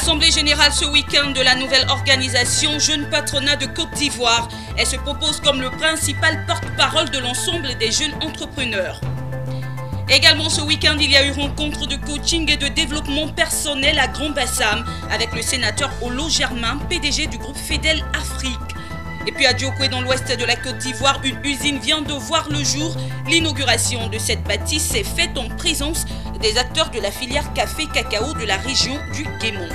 Assemblée générale ce week-end de la nouvelle organisation Jeunes Patronat de Côte d'Ivoire. Elle se propose comme le principal porte-parole de l'ensemble des jeunes entrepreneurs. Également ce week-end, il y a eu rencontre de coaching et de développement personnel à Grand Bassam avec le sénateur Olo Germain, PDG du groupe Fedel Afrique. Et puis à Djokwe, dans l'ouest de la Côte d'Ivoire, une usine vient de voir le jour. L'inauguration de cette bâtisse s'est faite en présence des acteurs de la filière café-cacao de la région du Guémon.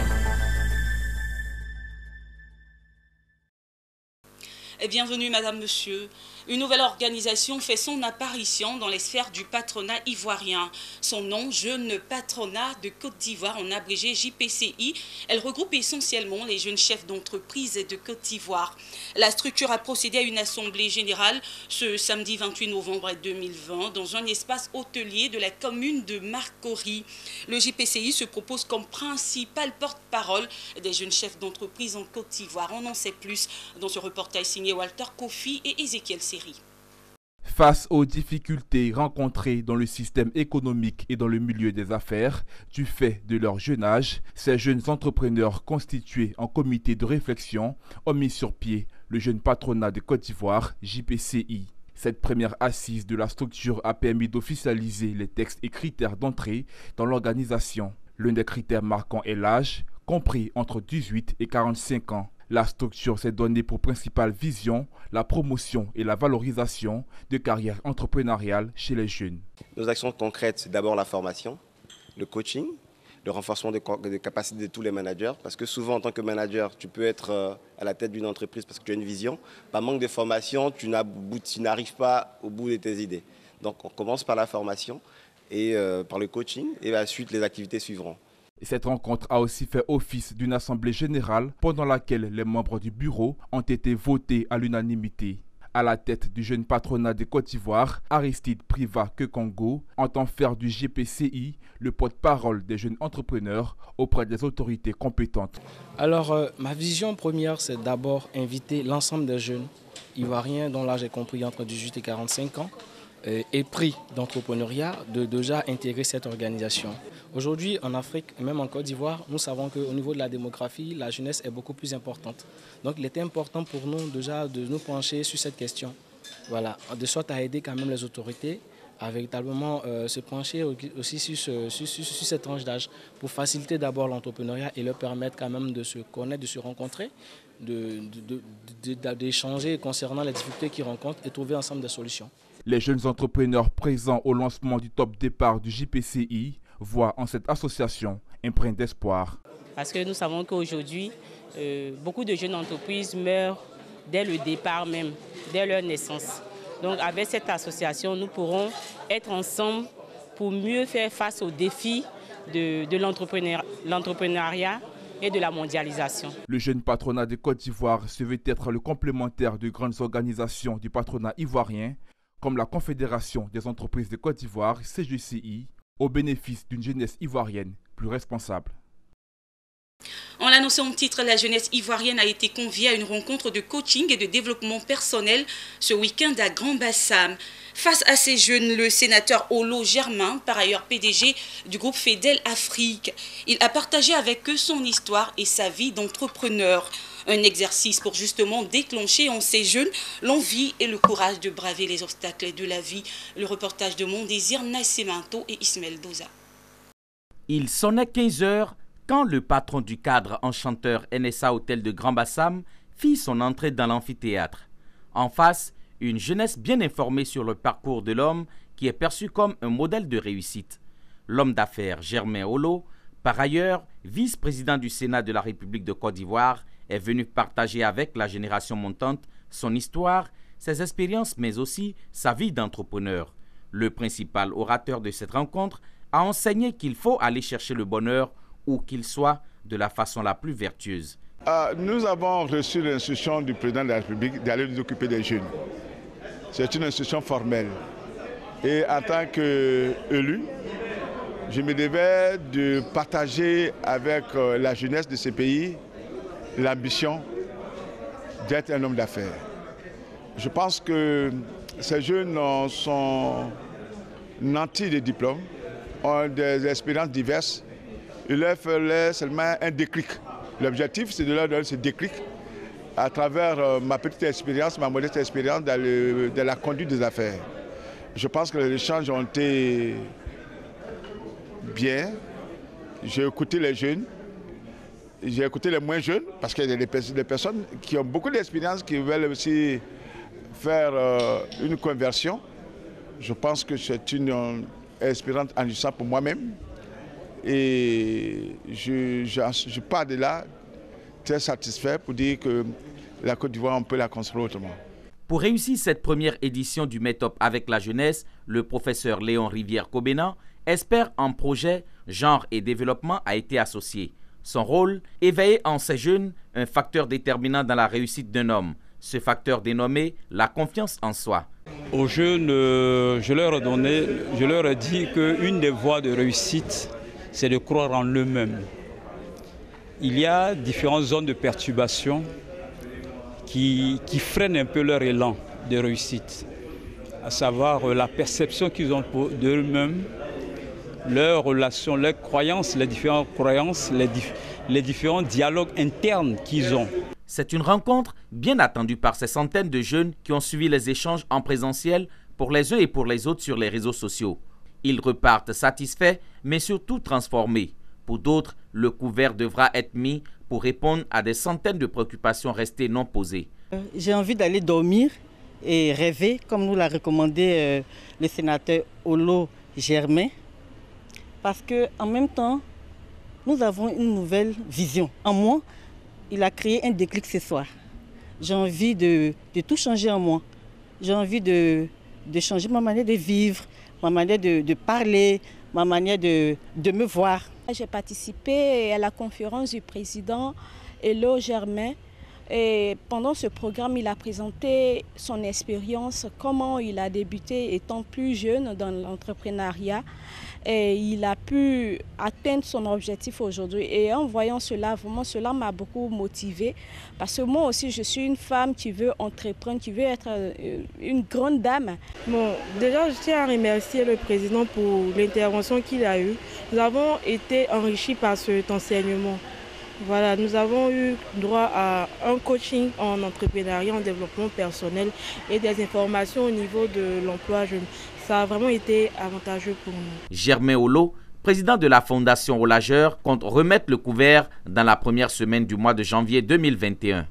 Et bienvenue Madame, Monsieur. Une nouvelle organisation fait son apparition dans les sphères du patronat ivoirien. Son nom, Jeunes Patronat de Côte d'Ivoire, en abrégé JPCI. Elle regroupe essentiellement les jeunes chefs d'entreprise de Côte d'Ivoire. La structure a procédé à une assemblée générale ce samedi 28 novembre 2020 dans un espace hôtelier de la commune de Marcory. Le JPCI se propose comme principal porte-parole des jeunes chefs d'entreprise en Côte d'Ivoire. On en sait plus dans ce reportage signé Walter Kofi et Ezekiel Seri. Face aux difficultés rencontrées dans le système économique et dans le milieu des affaires, du fait de leur jeune âge, ces jeunes entrepreneurs constitués en comité de réflexion ont mis sur pied le Jeune Patronat de Côte d'Ivoire, JPCI. Cette première assise de la structure a permis d'officialiser les textes et critères d'entrée dans l'organisation. L'un des critères marquants est l'âge, compris entre 18 et 45 ans. La structure s'est donnée pour principale vision la promotion et la valorisation de carrières entrepreneuriales chez les jeunes. Nos actions concrètes, c'est d'abord la formation, le coaching, le renforcement des capacités de tous les managers. Parce que souvent, en tant que manager, tu peux être à la tête d'une entreprise parce que tu as une vision. Par manque de formation, tu n'arrives pas au bout de tes idées. Donc on commence par la formation et par le coaching et ensuite les activités suivront. Cette rencontre a aussi fait office d'une assemblée générale pendant laquelle les membres du bureau ont été votés à l'unanimité. À la tête du Jeune Patronat de Côte d'Ivoire, Aristide Priva-Kekongo entend faire du JPCI le porte-parole des jeunes entrepreneurs auprès des autorités compétentes. Alors, ma vision première, c'est d'abord inviter l'ensemble des jeunes ivoiriens dont l'âge est compris entre 18 et 45 ans et pris d'entrepreneuriat de déjà intégrer cette organisation. Aujourd'hui, en Afrique et même en Côte d'Ivoire, nous savons qu'au niveau de la démographie, la jeunesse est beaucoup plus importante. Donc il était important pour nous déjà de nous pencher sur cette question. Voilà, de sorte à aider quand même les autorités à véritablement se pencher aussi sur cette tranche d'âge pour faciliter d'abord l'entrepreneuriat et leur permettre quand même de se connaître, de se rencontrer, d'échanger concernant les difficultés qu'ils rencontrent et trouver ensemble des solutions. Les jeunes entrepreneurs présents au lancement du top départ du JPCI voient en cette association un brin d'espoir. Parce que nous savons qu'aujourd'hui, beaucoup de jeunes entreprises meurent dès le départ même, dès leur naissance. Donc avec cette association, nous pourrons être ensemble pour mieux faire face aux défis de l'entrepreneuriat et de la mondialisation. Le Jeune Patronat de Côte d'Ivoire se veut être le complémentaire de grandes organisations du patronat ivoirien, comme la Confédération des entreprises de Côte d'Ivoire, CGCI, au bénéfice d'une jeunesse ivoirienne plus responsable. En l'annonçant en titre, la jeunesse ivoirienne a été conviée à une rencontre de coaching et de développement personnel ce week-end à Grand Bassam. Face à ces jeunes, le sénateur Olo Germain, par ailleurs PDG du groupe Fedel Afrique, il a partagé avec eux son histoire et sa vie d'entrepreneur. Un exercice pour justement déclencher en ces jeunes l'envie et le courage de braver les obstacles de la vie. Le reportage de Mon Désir, Nascimento et Ismaël Doza. Il sonnait 15 heures quand le patron du cadre enchanteur NSA Hôtel de Grand Bassam fit son entrée dans l'amphithéâtre. En face, une jeunesse bien informée sur le parcours de l'homme qui est perçu comme un modèle de réussite. L'homme d'affaires Germain Olo, par ailleurs vice-président du Sénat de la République de Côte d'Ivoire, est venu partager avec la génération montante son histoire, ses expériences, mais aussi sa vie d'entrepreneur. Le principal orateur de cette rencontre a enseigné qu'il faut aller chercher le bonheur où qu'il soit de la façon la plus vertueuse. Nous avons reçu l'instruction du président de la République d'aller nous occuper des jeunes. C'est une instruction formelle. Et en tant qu'élu, je me devais de partager avec la jeunesse de ce pays l'ambition d'être un homme d'affaires. Je pense que ces jeunes sont nantis de diplômes, ont des expériences diverses. et leur faire seulement un déclic. L'objectif, c'est de leur donner ce déclic à travers ma petite expérience, ma modeste expérience dans la conduite des affaires. Je pense que les échanges ont été bien. J'ai écouté les jeunes, j'ai écouté les moins jeunes, parce qu'il y a des personnes qui ont beaucoup d'expérience, qui veulent aussi faire une conversion. Je pense que c'est une expérience enrichissante pour moi-même. Et je pars de là très satisfait pour dire que la Côte d'Ivoire, on peut la construire autrement. Pour réussir cette première édition du Meet-up avec la jeunesse, le professeur Léon Rivière-Kobena, expert en projet, genre et développement, a été associé. Son rôle, éveiller en ces jeunes un facteur déterminant dans la réussite d'un homme. Ce facteur dénommé la confiance en soi. Aux jeunes, je leur ai dit qu'une des voies de réussite, c'est de croire en eux-mêmes. Il y a différentes zones de perturbation qui freinent un peu leur élan de réussite, à savoir la perception qu'ils ont d'eux-mêmes, leurs relations, leurs croyances, les différentes croyances, les différents dialogues internes qu'ils ont. C'est une rencontre bien attendue par ces centaines de jeunes qui ont suivi les échanges en présentiel pour les uns et pour les autres sur les réseaux sociaux. Ils repartent satisfaits, mais surtout transformés. Pour d'autres, le couvert devra être mis pour répondre à des centaines de préoccupations restées non posées. J'ai envie d'aller dormir et rêver, comme nous l'a recommandé le sénateur Olo Germain, parce qu'en même temps, nous avons une nouvelle vision. En moi, il a créé un déclic ce soir. J'ai envie de tout changer en moi. J'ai envie de changer ma manière de vivre, ma manière de parler, ma manière de me voir. J'ai participé à la conférence du président Olo Germain. Et pendant ce programme, il a présenté son expérience, comment il a débuté étant plus jeune dans l'entrepreneuriat. Et il a pu atteindre son objectif aujourd'hui. Et en voyant cela, vraiment, cela m'a beaucoup motivée. Parce que moi aussi, je suis une femme qui veut entreprendre, qui veut être une grande dame. Bon, déjà, je tiens à remercier le président pour l'intervention qu'il a eue. Nous avons été enrichis par cet enseignement. Voilà, nous avons eu droit à un coaching en entrepreneuriat, en développement personnel et des informations au niveau de l'emploi jeune. Ça a vraiment été avantageux pour nous. Germain Olo, président de la Fondation Olageur, compte remettre le couvert dans la première semaine du mois de janvier 2021.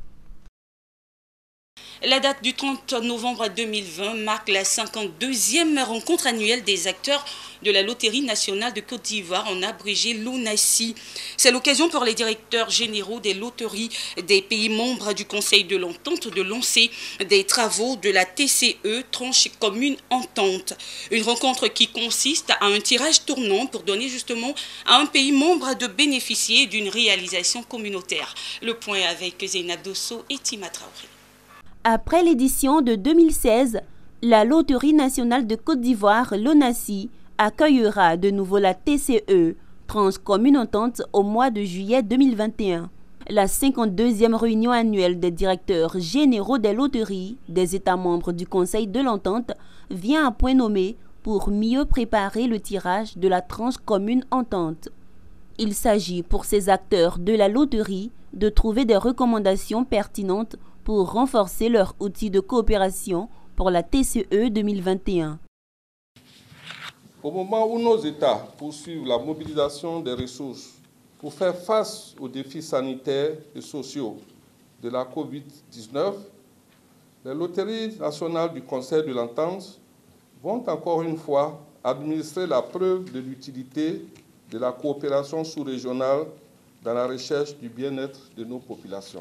La date du 30 novembre 2020 marque la 52e rencontre annuelle des acteurs de la Loterie nationale de Côte d'Ivoire, en abrégé LONASI. C'est l'occasion pour les directeurs généraux des loteries des pays membres du Conseil de l'Entente de lancer des travaux de la TCE, tranche commune entente. Une rencontre qui consiste à un tirage tournant pour donner justement à un pays membre de bénéficier d'une réalisation communautaire. Le point avec Zeynab Dosso et Tima Traoré. Après l'édition de 2016, la Loterie nationale de Côte d'Ivoire, LONASI, accueillera de nouveau la TCE, tranche commune entente, au mois de juillet 2021. La 52e réunion annuelle des directeurs généraux des loteries des États membres du Conseil de l'Entente vient à point nommé pour mieux préparer le tirage de la tranche commune entente. Il s'agit pour ces acteurs de la loterie de trouver des recommandations pertinentes pour renforcer leur outil de coopération pour la TCE 2021. Au moment où nos États poursuivent la mobilisation des ressources pour faire face aux défis sanitaires et sociaux de la COVID-19, les loteries nationales du Conseil de l'Entente vont encore une fois administrer la preuve de l'utilité de la coopération sous-régionale dans la recherche du bien-être de nos populations.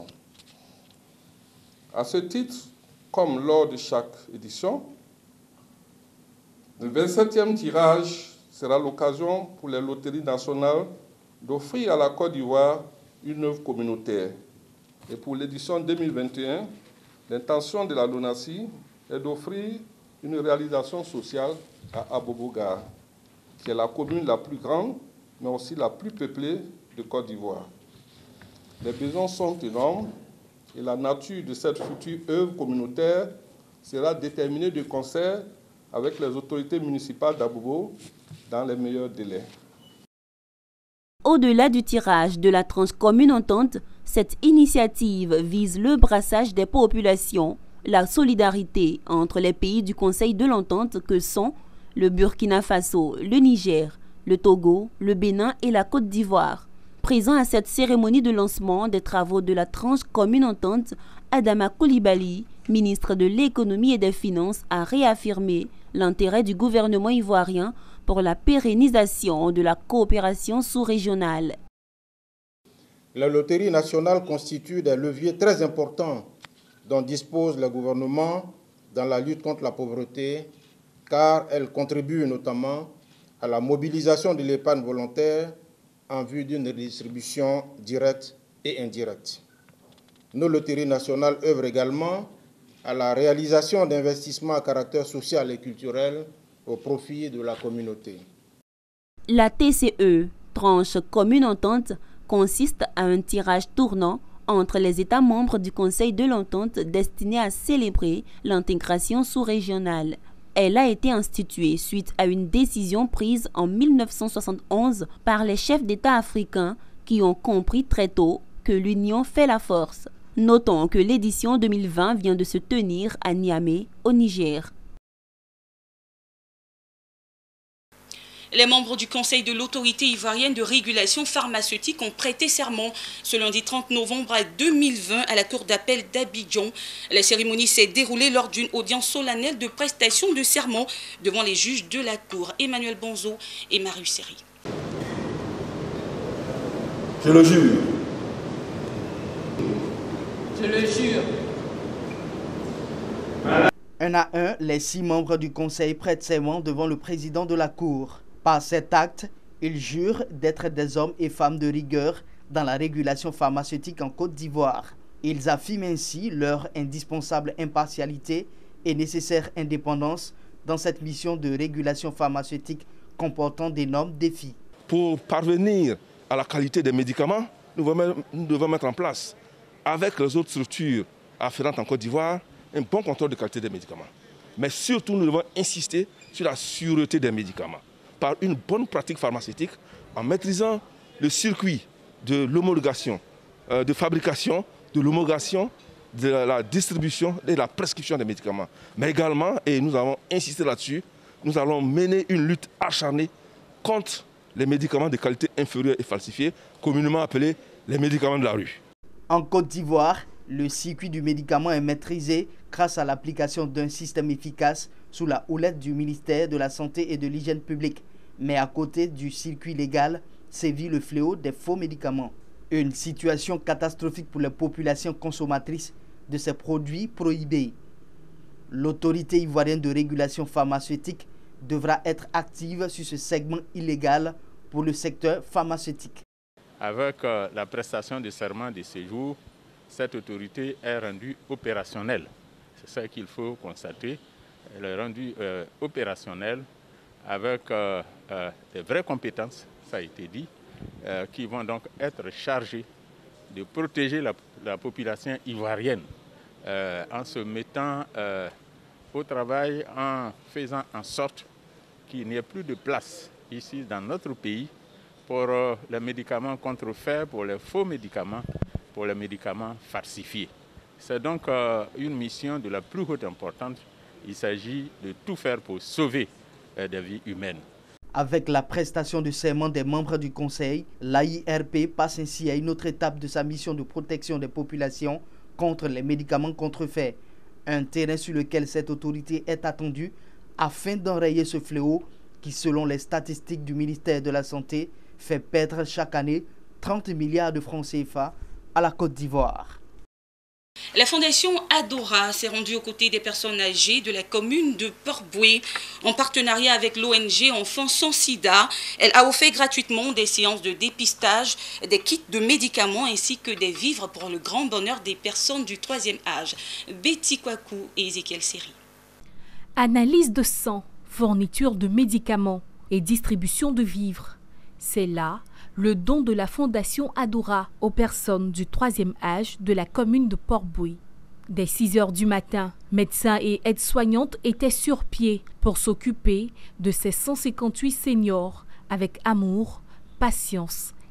À ce titre, comme lors de chaque édition, le 27e tirage sera l'occasion pour les loteries nationales d'offrir à la Côte d'Ivoire une œuvre communautaire. Et pour l'édition 2021, l'intention de la LONASI est d'offrir une réalisation sociale à Aboboga, qui est la commune la plus grande, mais aussi la plus peuplée de Côte d'Ivoire. Les besoins sont énormes et la nature de cette future œuvre communautaire sera déterminée de concert avec les autorités municipales d'Abobo dans les meilleurs délais. au-delà du tirage de la tranche commune entente, cette initiative vise le brassage des populations, la solidarité entre les pays du Conseil de l'entente que sont le Burkina Faso, le Niger, le Togo, le Bénin et la Côte d'Ivoire. Présent à cette cérémonie de lancement des travaux de la tranche commune entente, Adama Coulibaly, ministre de l'Économie et des Finances, a réaffirmé l'intérêt du gouvernement ivoirien pour la pérennisation de la coopération sous-régionale. La loterie nationale constitue des leviers très importants dont dispose le gouvernement dans la lutte contre la pauvreté, car elle contribue notamment à la mobilisation de l'épargne volontaire en vue d'une redistribution directe et indirecte. Nos loteries nationales œuvrent également à la réalisation d'investissements à caractère social et culturel au profit de la communauté. La TCE, tranche commune entente, consiste à un tirage tournant entre les États membres du Conseil de l'entente destiné à célébrer l'intégration sous-régionale. Elle a été instituée suite à une décision prise en 1971 par les chefs d'État africains qui ont compris très tôt que l'union fait la force. Notons que l'édition 2020 vient de se tenir à Niamey, au Niger. Les membres du Conseil de l'autorité ivoirienne de régulation pharmaceutique ont prêté serment ce lundi 30 novembre 2020 à la cour d'appel d'Abidjan. La cérémonie s'est déroulée lors d'une audience solennelle de prestation de serment devant les juges de la cour, Emmanuel Bonzo et Marius Seri. Je le jure. Je le jure. Un à un, les 6 membres du Conseil prêtent serment devant le président de la Cour. Par cet acte, ils jurent d'être des hommes et femmes de rigueur dans la régulation pharmaceutique en Côte d'Ivoire. Ils affirment ainsi leur indispensable impartialité et nécessaire indépendance dans cette mission de régulation pharmaceutique comportant d'énormes défis. Pour parvenir à la qualité des médicaments, nous devons mettre en place, avec les autres structures afférentes en Côte d'Ivoire, un bon contrôle de qualité des médicaments. Mais surtout, nous devons insister sur la sûreté des médicaments par une bonne pratique pharmaceutique en maîtrisant le circuit de l'homologation, de fabrication, de l'homologation, de la distribution et de la prescription des médicaments. Mais également, et nous avons insisté là-dessus, nous allons mener une lutte acharnée contre les médicaments de qualité inférieure et falsifiés, communément appelés les médicaments de la rue. En Côte d'Ivoire, le circuit du médicament est maîtrisé grâce à l'application d'un système efficace sous la houlette du ministère de la Santé et de l'Hygiène publique. Mais à côté du circuit légal, sévit le fléau des faux médicaments. Une situation catastrophique pour les populations consommatrices de ces produits prohibés. L'autorité ivoirienne de régulation pharmaceutique devra être active sur ce segment illégal pour le secteur pharmaceutique. Avec la prestation de serment de séjour, cette autorité est rendue opérationnelle. C'est ça qu'il faut constater. Elle est rendue opérationnelle avec des vraies compétences, ça a été dit, qui vont donc être chargées de protéger la population ivoirienne en se mettant au travail, en faisant en sorte qu'il n'y ait plus de place ici dans notre pays pour les médicaments contrefaits, pour les faux médicaments, pour les médicaments falsifiés. C'est donc une mission de la plus haute importance. Il s'agit de tout faire pour sauver des vies humaines. Avec la prestation de serment des membres du Conseil, l'AIRP passe ainsi à une autre étape de sa mission de protection des populations contre les médicaments contrefaits. Un terrain sur lequel cette autorité est attendue afin d'enrayer ce fléau qui, selon les statistiques du ministère de la Santé, fait perdre chaque année 30 milliards de francs CFA à la Côte d'Ivoire. La fondation Adora s'est rendue aux côtés des personnes âgées de la commune de Port-Boué. En partenariat avec l'ONG Enfants sans Sida, elle a offert gratuitement des séances de dépistage, des kits de médicaments ainsi que des vivres pour le grand bonheur des personnes du 3e âge. Betty Kwaku et Ezekiel Seri. Analyse de sang, fourniture de médicaments et distribution de vivres. C'est là le don de la Fondation Adora aux personnes du 3e âge de la commune de Port-Boué. Dès 6 heures du matin, médecins et aides-soignantes étaient sur pied pour s'occuper de ces 158 seniors avec amour, patience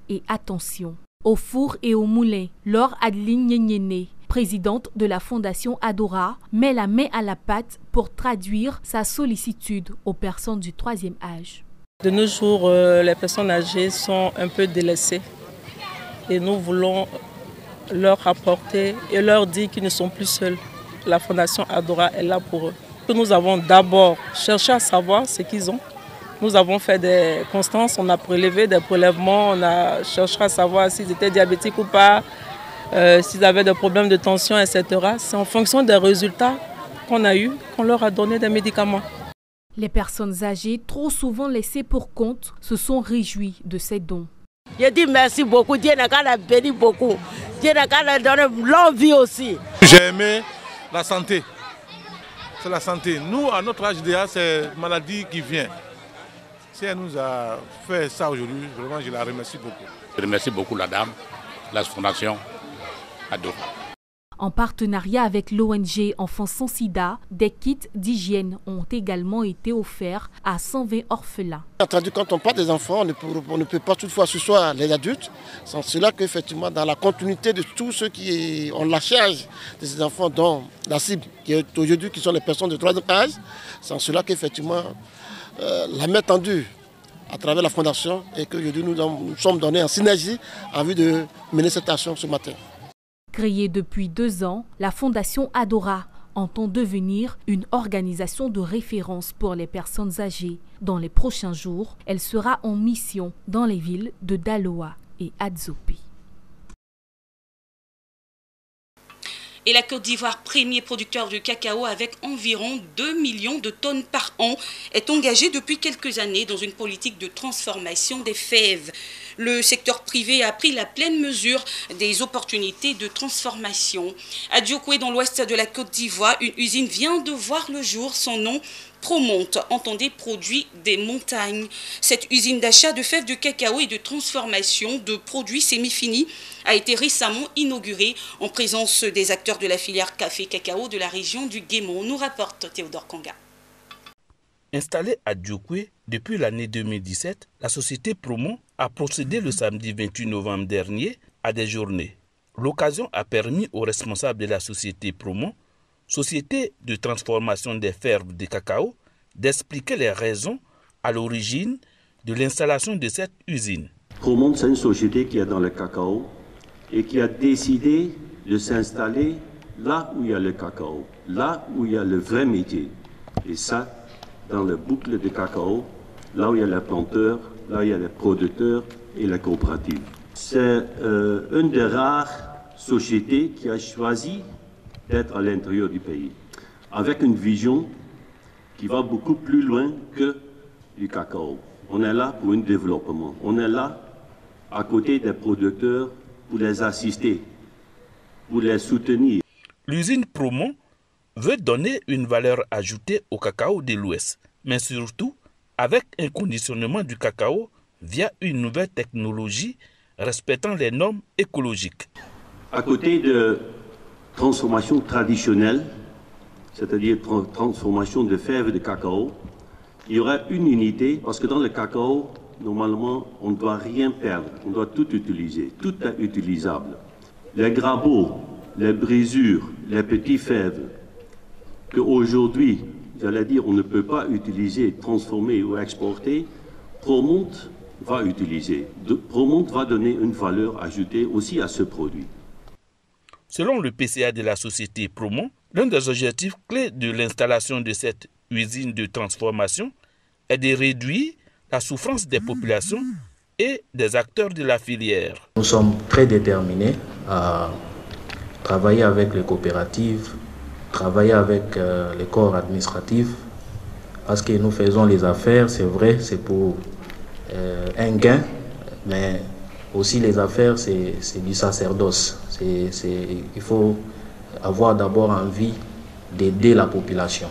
et attention. Au four et au moulin, Laure Adeline Nyenyene, présidente de la Fondation Adora, met la main à la pâte pour traduire sa sollicitude aux personnes du troisième âge. De nos jours, les personnes âgées sont un peu délaissées et nous voulons leur apporter et leur dire qu'ils ne sont plus seuls. La Fondation Adora est là pour eux. Nous avons d'abord cherché à savoir ce qu'ils ont. Nous avons fait des constances, on a prélevé des prélèvements, on a cherché à savoir s'ils étaient diabétiques ou pas, s'ils avaient des problèmes de tension, etc. C'est en fonction des résultats qu'on a eus qu'on leur a donné des médicaments. Les personnes âgées, trop souvent laissées pour compte, se sont réjouies de ces dons. Je dis merci beaucoup, Dieu n'a qu'à béni beaucoup. Dieu n'a qu'à donner longue vie aussi. J'ai aimé la santé. C'est la santé. Nous, à notre âge déjà, c'est une maladie qui vient. Si elle nous a fait ça aujourd'hui, vraiment, je la remercie beaucoup. Je remercie beaucoup la dame, la Fondation Adora. En partenariat avec l'ONG Enfants sans sida, des kits d'hygiène ont également été offerts à 120 orphelins. Entendu, quand on parle des enfants, on ne peut pas toutefois ce soir les adultes. C'est cela qu'effectivement, dans la continuité de tous ceux qui ont la charge de ces enfants, dont la cible qui est aujourd'hui, qui sont les personnes de troisième âge, c'est en cela qu'effectivement, la main tendue à travers la Fondation et qu'aujourd'hui nous sommes donnés en synergie en vue de mener cette action ce matin. Créée depuis 2 ans, la Fondation Adora entend devenir une organisation de référence pour les personnes âgées. Dans les prochains jours, elle sera en mission dans les villes de Daloa et Adzopi. Et la Côte d'Ivoire, premier producteur de cacao avec environ 2 millions de tonnes par an, est engagée depuis quelques années dans une politique de transformation des fèves. Le secteur privé a pris la pleine mesure des opportunités de transformation. À Diokoué, dans l'ouest de la Côte d'Ivoire, une usine vient de voir le jour. Son nom, Promonte, entendez produits des montagnes. Cette usine d'achat de fèves de cacao et de transformation de produits semi-finis a été récemment inaugurée en présence des acteurs de la filière café-cacao de la région du Guémon, nous rapporte Théodore Kanga. Installée à Diokoué depuis l'année 2017, la société Promont a procédé le samedi 28 novembre dernier à des journées. L'occasion a permis aux responsables de la société Promont, société de transformation des fèves de cacao, d'expliquer les raisons à l'origine de l'installation de cette usine. Promont, c'est une société qui est dans le cacao et qui a décidé de s'installer là où il y a le cacao, là où il y a le vrai métier. Et ça, dans la boucle de cacao, là où il y a les planteurs, là où il y a les producteurs et les coopératives. C'est une des rares sociétés qui a choisi d'être à l'intérieur du pays, avec une vision qui va beaucoup plus loin que du cacao. On est là pour un développement, on est là à côté des producteurs pour les assister, pour les soutenir. L'usine Promont veut donner une valeur ajoutée au cacao de l'Ouest, mais surtout avec un conditionnement du cacao via une nouvelle technologie respectant les normes écologiques. À côté de transformation traditionnelle, c'est-à-dire transformation de fèves de cacao, il y aura une unité, parce que dans le cacao, normalement, on ne doit rien perdre, on doit tout utiliser, tout est utilisable. Les grabots, les brisures, les petits fèves, qu'aujourd'hui, j'allais dire, on ne peut pas utiliser, transformer ou exporter, Promont va utiliser. Promont va donner une valeur ajoutée aussi à ce produit. Selon le PCA de la société Promont, l'un des objectifs clés de l'installation de cette usine de transformation est de réduire la souffrance des populations et des acteurs de la filière. Nous sommes très déterminés à travailler avec les coopératives, travailler avec les corps administratifs, parce que nous faisons les affaires, c'est vrai, c'est pour un gain, mais aussi les affaires, c'est du sacerdoce. Il faut avoir d'abord envie d'aider la population.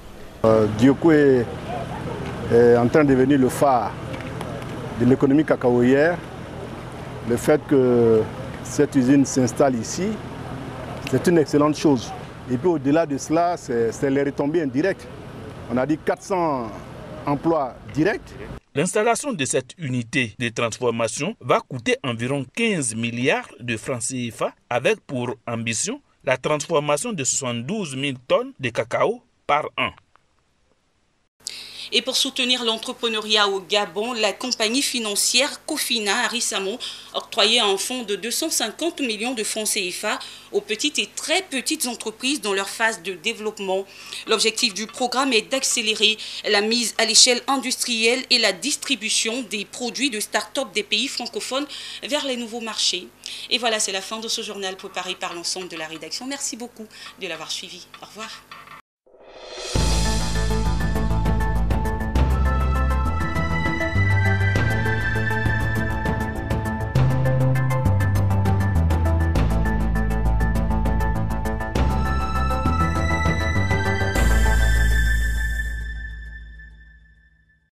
Diokoué est en train de devenir le phare de l'économie cacaoyère. Le fait que cette usine s'installe ici, c'est une excellente chose. Et puis au-delà de cela, c'est les retombées indirectes. On a dit 400 emplois directs. L'installation de cette unité de transformation va coûter environ 15 milliards de francs CFA avec pour ambition la transformation de 72 000 tonnes de cacao par an. Et pour soutenir l'entrepreneuriat au Gabon, la compagnie financière Cofina a récemment octroyé un fonds de 250 millions de francs CFA aux petites et très petites entreprises dans leur phase de développement. L'objectif du programme est d'accélérer la mise à l'échelle industrielle et la distribution des produits de start-up des pays francophones vers les nouveaux marchés. Et voilà, c'est la fin de ce journal préparé par l'ensemble de la rédaction. Merci beaucoup de l'avoir suivi. Au revoir.